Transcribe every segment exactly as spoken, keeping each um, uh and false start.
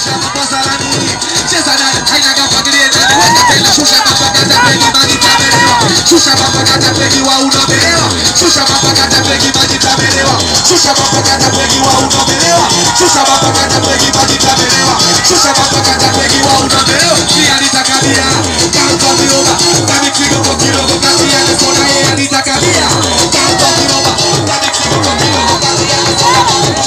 shusha mambo salani. Cheza nayo haina gafagilie nani. Weka tena shusha mambo kata pegi maji tabelewa. Shusha mambo kata pegi wa unobelewa. Shusha mambo kata pegi maji tabelewa. Shusha mambo kata pegi wa unobelewa. Shusha mambo kata pegi maji tabelewa. Shusha mambo kata pegi wa unobelewa. Pia nitakabia kanto viroba. Kami kidogo kidogo kati ya kona yeye nitakabia kanto viroba. Kami kidogo kidogo kati ya kona.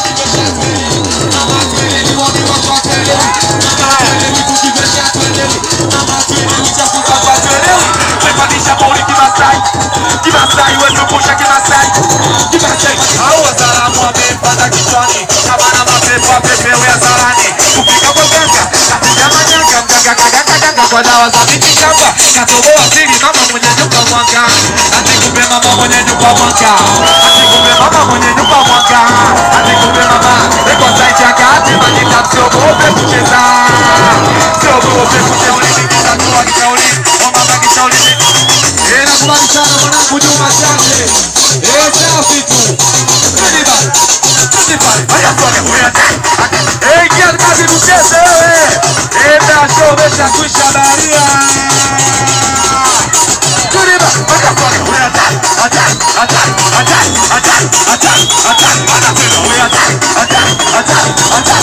Mama twele ni wodi wa kwa twele. Mama twele ni kukivesha twele. Mama twele ni chafuka kwa twele. Wepanisha boli kimasai. Kimasai wetu kusha kimasai. Kimasai hawa salamu wamepanda kichwani. Kabana mapepo pepe ya zarani. Kupika kwa ganga. Katika manyanga mganga kaganga kaganga kwa dawa za miti shamba. Katoboa siri mama mwenye nyumba mwanga. Atikupe mama mwenye nyumba mwanga. Atikupe mama mwenye nyumba mwanga. Atikupe mama eko saiti ya kati majita siogope kucheza. Siogope kucheza ulimi kisa kuwa kishauli. Omama kishauli. Eh nakubali sana mwanangu Juma Chande. Eh safi tu. Kudi bali. Kudi bali. Haya tuone kuya. Eh kia kazi tucheze wewe. Eh na show besha kuisha baria. Attack! Attack! Attack! Attack! Attack! Attack! Attack! Attack! Attack! Attack!